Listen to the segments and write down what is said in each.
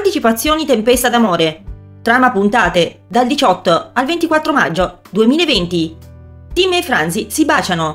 Anticipazioni Tempesta d'amore. Trama puntate dal 18 al 24 maggio 2020. Tim e Franzi si baciano.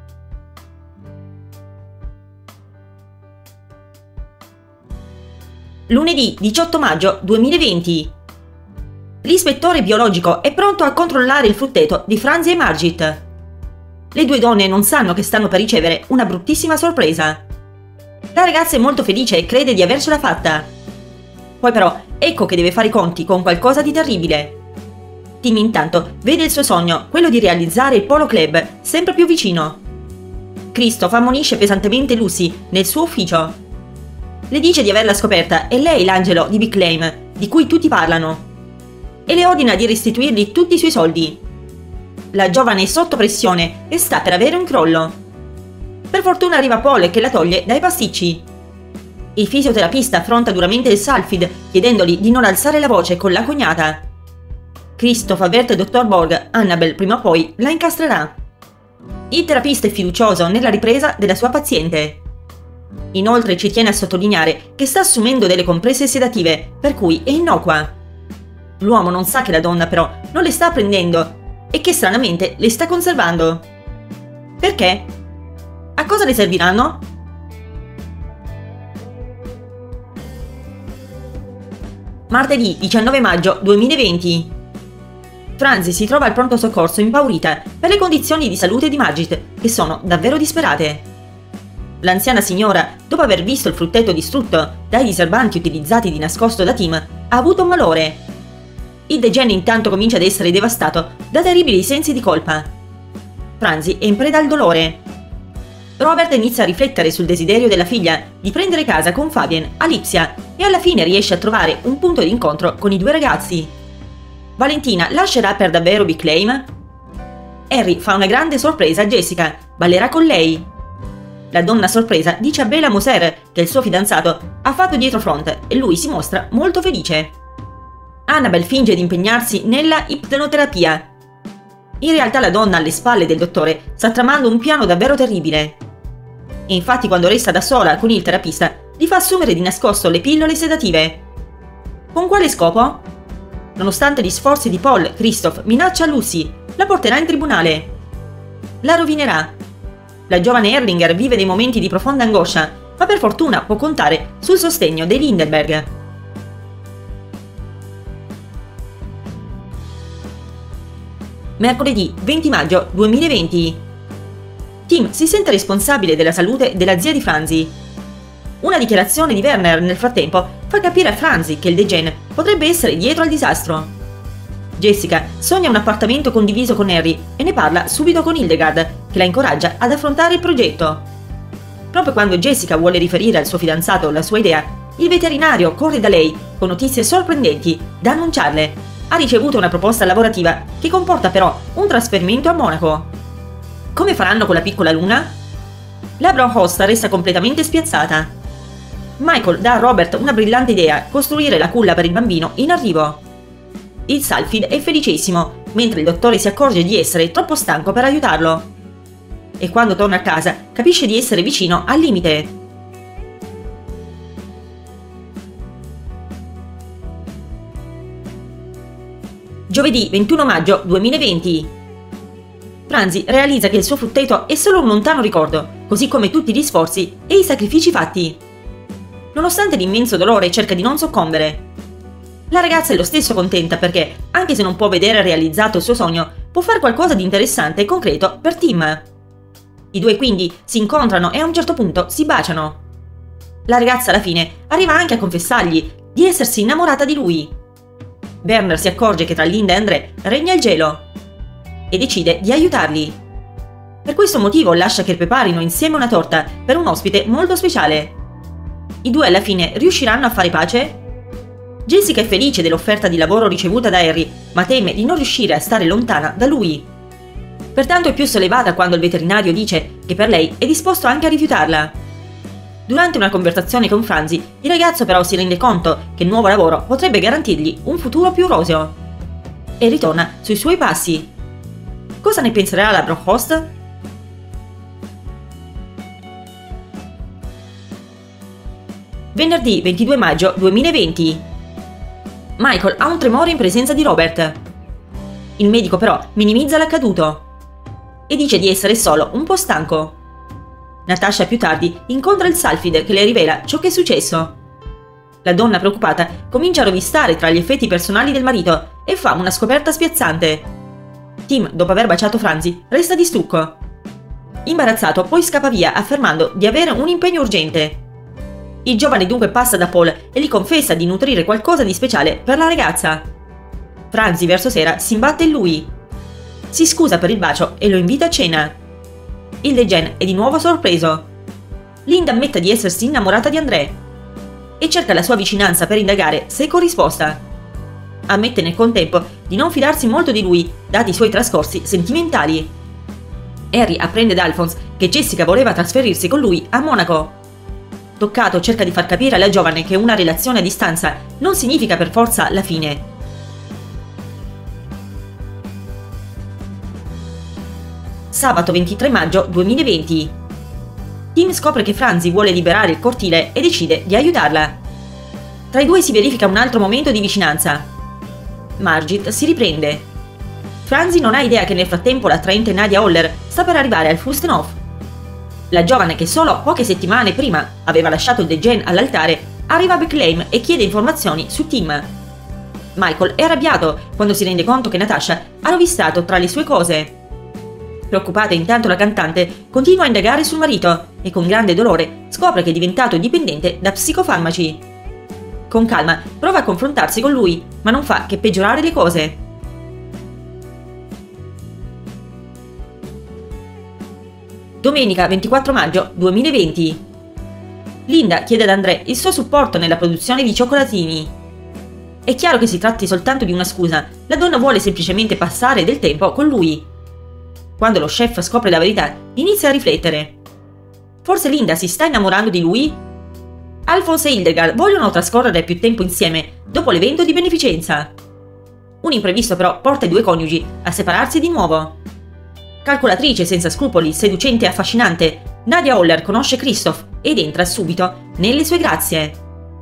Lunedì 18 maggio 2020. L'ispettore biologico è pronto a controllare il frutteto di Franzi e Margit. Le due donne non sanno che stanno per ricevere una bruttissima sorpresa. La ragazza è molto felice e crede di avercela fatta. Poi però ecco che deve fare i conti con qualcosa di terribile. Tim intanto vede il suo sogno, quello di realizzare il Polo Club, sempre più vicino. Christoph ammonisce pesantemente Lucy nel suo ufficio. Le dice di averla scoperta e lei l'angelo di Big Claim, di cui tutti parlano, e le ordina di restituirgli tutti i suoi soldi. La giovane è sotto pressione e sta per avere un crollo. Per fortuna arriva Paul che la toglie dai pasticci. Il fisioterapista affronta duramente il Salfid chiedendogli di non alzare la voce con la cognata. Christoph avverte il dottor Borg, Annabel prima o poi la incastrerà. Il terapista è fiducioso nella ripresa della sua paziente. Inoltre ci tiene a sottolineare che sta assumendo delle compresse sedative, per cui è innocua. L'uomo non sa che la donna però non le sta prendendo e che stranamente le sta conservando. Perché? A cosa le serviranno? Martedì 19 maggio 2020. Franzi si trova al pronto soccorso impaurita per le condizioni di salute di Margit, che sono davvero disperate. L'anziana signora, dopo aver visto il frutteto distrutto dai diserbanti utilizzati di nascosto da Tim, ha avuto un malore. Il degene intanto comincia ad essere devastato da terribili sensi di colpa. Franzi è in preda al dolore. Robert inizia a riflettere sul desiderio della figlia di prendere casa con Fabien a Lipsia e alla fine riesce a trovare un punto di incontro con i due ragazzi. Valentina lascerà per davvero Big Claim? Harry fa una grande sorpresa a Jessica, ballerà con lei. La donna sorpresa dice a Bella Moser che il suo fidanzato ha fatto dietrofront e lui si mostra molto felice. Annabel finge di impegnarsi nella ipnoterapia. In realtà la donna alle spalle del dottore sta tramando un piano davvero terribile. E infatti quando resta da sola con il terapista gli fa assumere di nascosto le pillole sedative. Con quale scopo? Nonostante gli sforzi di Paul, Christoph minaccia Lucy, la porterà in tribunale. La rovinerà. La giovane Erlinger vive dei momenti di profonda angoscia, ma per fortuna può contare sul sostegno dei Lindenberg. Mercoledì 20 maggio 2020. Tim si sente responsabile della salute della zia di Franzi. Una dichiarazione di Werner nel frattempo fa capire a Franzi che il degen potrebbe essere dietro al disastro. Jessica sogna un appartamento condiviso con Harry e ne parla subito con Hildegard, che la incoraggia ad affrontare il progetto. Proprio quando Jessica vuole riferire al suo fidanzato la sua idea, il veterinario corre da lei con notizie sorprendenti da annunciarle. Ha ricevuto una proposta lavorativa che comporta però un trasferimento a Monaco. Come faranno con la piccola Luna? La Bronhost resta completamente spiazzata. Michael dà a Robert una brillante idea: costruire la culla per il bambino in arrivo. Il Salfid è felicissimo, mentre il dottore si accorge di essere troppo stanco per aiutarlo. E quando torna a casa capisce di essere vicino al limite. Giovedì 21 maggio 2020. Franzi realizza che il suo frutteto è solo un lontano ricordo, così come tutti gli sforzi e i sacrifici fatti. Nonostante l'immenso dolore cerca di non soccombere. La ragazza è lo stesso contenta perché, anche se non può vedere realizzato il suo sogno, può fare qualcosa di interessante e concreto per Tim. I due quindi si incontrano e a un certo punto si baciano. La ragazza alla fine arriva anche a confessargli di essersi innamorata di lui. Werner si accorge che tra Linda e André regna il gelo e decide di aiutarli. Per questo motivo lascia che preparino insieme una torta per un ospite molto speciale. I due alla fine riusciranno a fare pace? Jessica è felice dell'offerta di lavoro ricevuta da Harry, ma teme di non riuscire a stare lontana da lui. Pertanto è più sollevata quando il veterinario dice che per lei è disposto anche a rifiutarla. Durante una conversazione con Franzi, il ragazzo però si rende conto che il nuovo lavoro potrebbe garantirgli un futuro più roseo. E ritorna sui suoi passi. Cosa ne penserà la Bronhost? Venerdì 22 maggio 2020. Michael ha un tremore in presenza di Robert. Il medico però minimizza l'accaduto e dice di essere solo un po' stanco. Natasha più tardi incontra il Saalfid che le rivela ciò che è successo. La donna preoccupata comincia a rovistare tra gli effetti personali del marito e fa una scoperta spiazzante. Tim, dopo aver baciato Franzi, resta di stucco. Imbarazzato, poi scappa via affermando di avere un impegno urgente. Il giovane dunque passa da Paul e gli confessa di nutrire qualcosa di speciale per la ragazza. Franzi verso sera si imbatte in lui. Si scusa per il bacio e lo invita a cena. Il Degen è di nuovo sorpreso. Linda ammette di essersi innamorata di André e cerca la sua vicinanza per indagare se corrisposta. Ammette nel contempo di non fidarsi molto di lui, dati i suoi trascorsi sentimentali. Harry apprende da Alphonse che Jessica voleva trasferirsi con lui a Monaco. Toccato cerca di far capire alla giovane che una relazione a distanza non significa per forza la fine. Sabato 23 maggio 2020. Tim scopre che Franzi vuole liberare il cortile e decide di aiutarla. Tra i due si verifica un altro momento di vicinanza. Margit si riprende. Franzi non ha idea che nel frattempo l'attraente Nadia Holler sta per arrivare al Fürstenhof. La giovane che solo poche settimane prima aveva lasciato il Degen all'altare arriva a Beckleim e chiede informazioni su Tim. Michael è arrabbiato quando si rende conto che Natasha ha rovistato tra le sue cose. Preoccupata intanto la cantante continua a indagare sul marito e con grande dolore scopre che è diventato dipendente da psicofarmaci. Con calma prova a confrontarsi con lui, ma non fa che peggiorare le cose. Domenica 24 maggio 2020. Linda chiede ad André il suo supporto nella produzione di cioccolatini. È chiaro che si tratti soltanto di una scusa, la donna vuole semplicemente passare del tempo con lui. Quando lo chef scopre la verità, inizia a riflettere. Forse Linda si sta innamorando di lui? Alphonse e Hildegard vogliono trascorrere più tempo insieme dopo l'evento di beneficenza. Un imprevisto però porta i due coniugi a separarsi di nuovo. Calcolatrice senza scrupoli, seducente e affascinante, Nadia Holler conosce Christoph ed entra subito nelle sue grazie.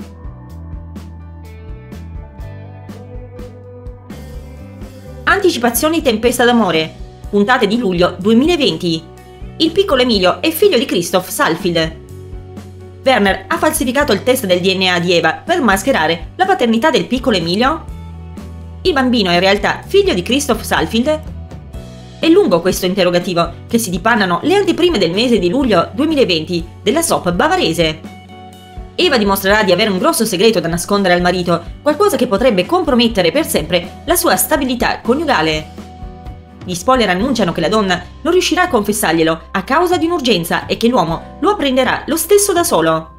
Anticipazioni Tempesta d'amore. Puntate di luglio 2020. Il piccolo Emilio è figlio di Christoph Saalfid. Werner ha falsificato il test del DNA di Eva per mascherare la paternità del piccolo Emilio? Il bambino è in realtà figlio di Christoph Saalfid? È lungo questo interrogativo che si dipannano le anteprime del mese di luglio 2020 della soap bavarese. Eva dimostrerà di avere un grosso segreto da nascondere al marito, qualcosa che potrebbe compromettere per sempre la sua stabilità coniugale. Gli spoiler annunciano che la donna non riuscirà a confessarglielo a causa di un'urgenza e che l'uomo lo apprenderà lo stesso da solo.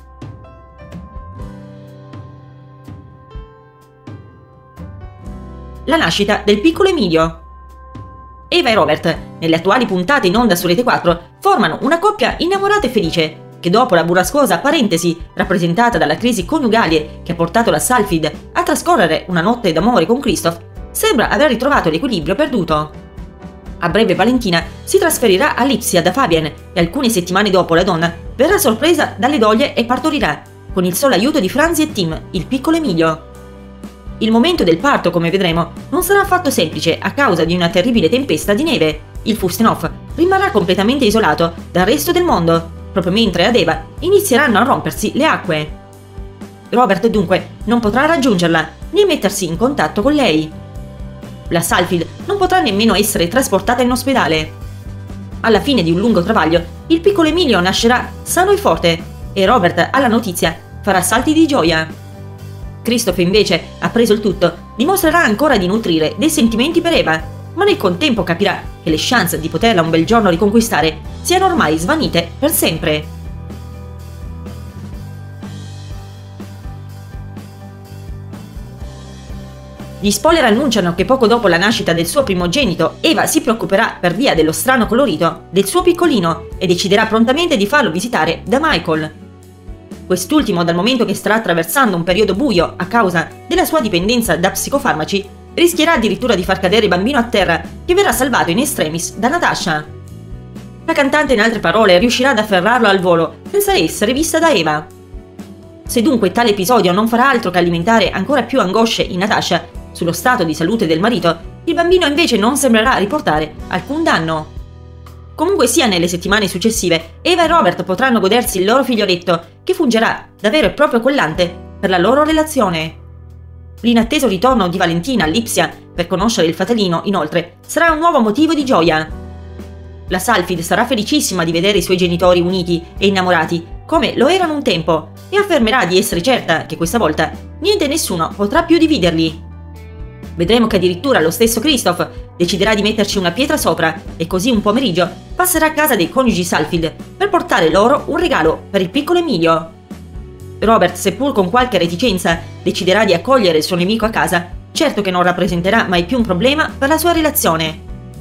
La nascita del piccolo Emilio. Eva e Robert, nelle attuali puntate in onda su Rete 4, formano una coppia innamorata e felice, che dopo la burrascosa parentesi rappresentata dalla crisi coniugale che ha portato la Saalfid a trascorrere una notte d'amore con Christoph, sembra aver ritrovato l'equilibrio perduto. A breve Valentina si trasferirà a Lipsia da Fabian e alcune settimane dopo la donna verrà sorpresa dalle doglie e partorirà, con il solo aiuto di Franzi e Tim, il piccolo Emilio. Il momento del parto, come vedremo, non sarà affatto semplice a causa di una terribile tempesta di neve. Il Fürstenhof rimarrà completamente isolato dal resto del mondo, proprio mentre ad Eva inizieranno a rompersi le acque. Robert dunque non potrà raggiungerla né mettersi in contatto con lei. La Saalfid non potrà nemmeno essere trasportata in ospedale. Alla fine di un lungo travaglio, il piccolo Emilio nascerà sano e forte e Robert, alla notizia, farà salti di gioia. Christoph invece, appreso il tutto, dimostrerà ancora di nutrire dei sentimenti per Eva, ma nel contempo capirà che le chance di poterla un bel giorno riconquistare siano ormai svanite per sempre. Gli spoiler annunciano che poco dopo la nascita del suo primogenito, Eva si preoccuperà per via dello strano colorito del suo piccolino e deciderà prontamente di farlo visitare da Michael. Quest'ultimo, dal momento che starà attraversando un periodo buio a causa della sua dipendenza da psicofarmaci, rischierà addirittura di far cadere il bambino a terra, che verrà salvato in extremis da Natasha. La cantante, in altre parole, riuscirà ad afferrarlo al volo senza essere vista da Eva. Se dunque tale episodio non farà altro che alimentare ancora più angosce in Natasha sullo stato di salute del marito, il bambino invece non sembrerà riportare alcun danno. Comunque sia, nelle settimane successive, Eva e Robert potranno godersi il loro figlioletto, che fungerà da vero e proprio collante per la loro relazione. L'inatteso ritorno di Valentina a Lipsia per conoscere il fratellino, inoltre, sarà un nuovo motivo di gioia. La Saalfeld sarà felicissima di vedere i suoi genitori uniti e innamorati, come lo erano un tempo, e affermerà di essere certa che questa volta niente e nessuno potrà più dividerli. Vedremo che addirittura lo stesso Christoph deciderà di metterci una pietra sopra e così un pomeriggio passerà a casa dei coniugi Saalfeld per portare loro un regalo per il piccolo Emilio. Robert, seppur con qualche reticenza, deciderà di accogliere il suo nemico a casa, certo che non rappresenterà mai più un problema per la sua relazione.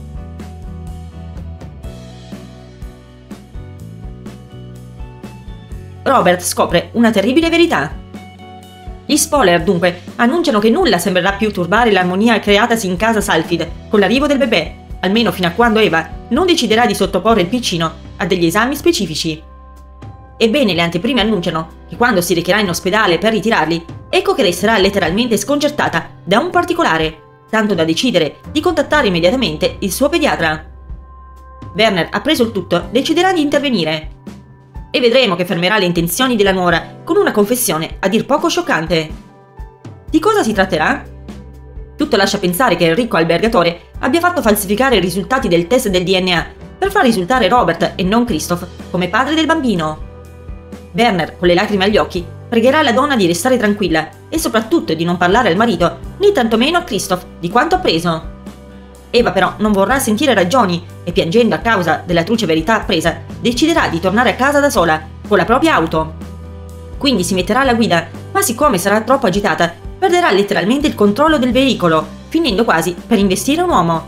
Robert scopre una terribile verità. Gli spoiler, dunque, annunciano che nulla sembrerà più turbare l'armonia creatasi in casa Saalfeld con l'arrivo del bebè, almeno fino a quando Eva non deciderà di sottoporre il piccino a degli esami specifici. Ebbene, le anteprime annunciano che quando si recherà in ospedale per ritirarli, ecco che resterà letteralmente sconcertata da un particolare, tanto da decidere di contattare immediatamente il suo pediatra. Werner, appreso il tutto, deciderà di intervenire. E vedremo che fermerà le intenzioni della nuora con una confessione a dir poco scioccante. Di cosa si tratterà? Tutto lascia pensare che il ricco albergatore abbia fatto falsificare i risultati del test del DNA per far risultare Robert e non Christoph come padre del bambino. Werner, con le lacrime agli occhi, pregherà la donna di restare tranquilla e soprattutto di non parlare al marito, né tantomeno a Christoph, di quanto appreso. Eva però non vorrà sentire ragioni e, piangendo a causa della truce verità appresa, deciderà di tornare a casa da sola, con la propria auto. Quindi si metterà alla guida, ma siccome sarà troppo agitata, perderà letteralmente il controllo del veicolo, finendo quasi per investire un uomo.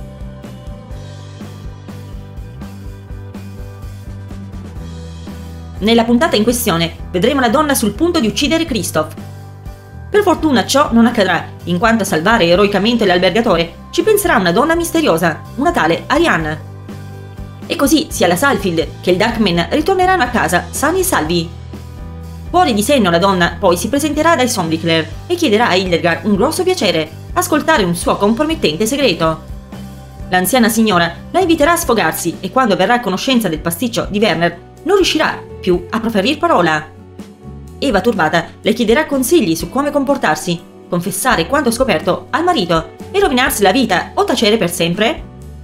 Nella puntata in questione vedremo la donna sul punto di uccidere Christoph. Per fortuna ciò non accadrà, in quanto a salvare eroicamente l'albergatore ci penserà una donna misteriosa, una tale Ariane. E così sia la Saalfeld che il Darkman ritorneranno a casa sani e salvi. Fuori di senno la donna poi si presenterà dai Sombricler e chiederà a Hildegard un grosso piacere, ascoltare un suo compromettente segreto. L'anziana signora la inviterà a sfogarsi e quando verrà a conoscenza del pasticcio di Werner non riuscirà più a proferir parola. Eva, turbata, le chiederà consigli su come comportarsi, confessare quanto scoperto al marito e rovinarsi la vita o tacere per sempre?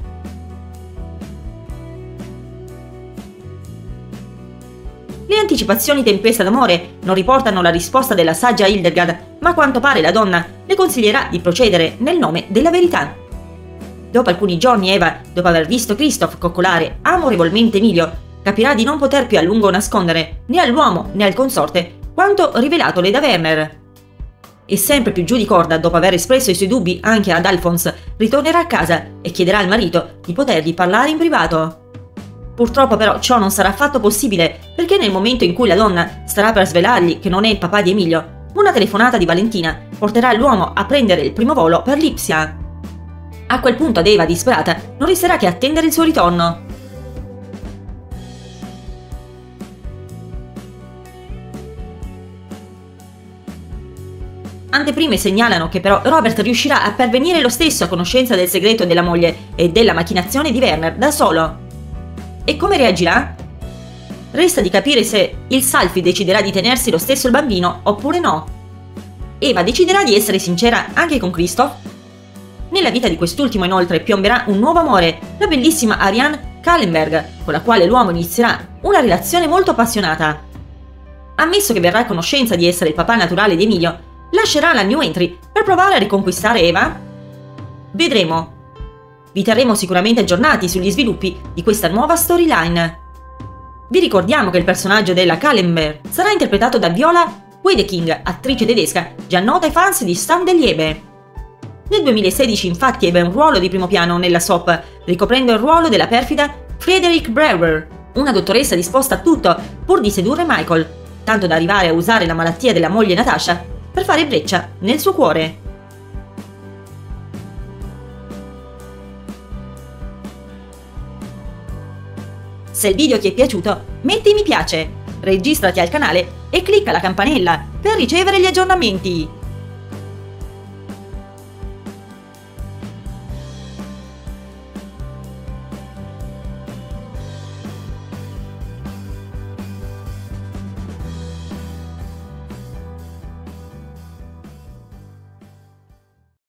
Le anticipazioni Tempesta d'amore non riportano la risposta della saggia Hildegard, ma a quanto pare la donna le consiglierà di procedere nel nome della verità. Dopo alcuni giorni Eva, dopo aver visto Christoph coccolare amorevolmente Emilio, capirà di non poter più a lungo nascondere né all'uomo né al consorte quanto rivelatole da Werner. E sempre più giù di corda, dopo aver espresso i suoi dubbi anche ad Alphonse, ritornerà a casa e chiederà al marito di potergli parlare in privato. Purtroppo però ciò non sarà affatto possibile, perché nel momento in cui la donna starà per svelargli che non è il papà di Emilio, una telefonata di Valentina porterà l'uomo a prendere il primo volo per Lipsia. A quel punto ad Eva, disperata, non resterà che attendere il suo ritorno. Anteprime segnalano che però Robert riuscirà a pervenire lo stesso a conoscenza del segreto della moglie e della macchinazione di Werner da solo. E come reagirà? Resta di capire se il Saalfeld deciderà di tenersi lo stesso il bambino oppure no. Eva deciderà di essere sincera anche con Christoph. Nella vita di quest'ultimo inoltre piomberà un nuovo amore, la bellissima Ariane Kallenberg, con la quale l'uomo inizierà una relazione molto appassionata. Ammesso che verrà a conoscenza di essere il papà naturale di Emilio, lascerà la new entry per provare a riconquistare Eva? Vedremo. Vi terremo sicuramente aggiornati sugli sviluppi di questa nuova storyline. Vi ricordiamo che il personaggio della Kallenberg sarà interpretato da Viola Wedeking, attrice tedesca già nota ai fans di Stan de Liebe. Nel 2016 infatti ebbe un ruolo di primo piano nella soap, ricoprendo il ruolo della perfida Friederike Brewer, una dottoressa disposta a tutto pur di sedurre Michael, tanto da arrivare a usare la malattia della moglie Natasha per fare breccia nel suo cuore. Se il video ti è piaciuto, metti mi piace, registrati al canale e clicca la campanella per ricevere gli aggiornamenti.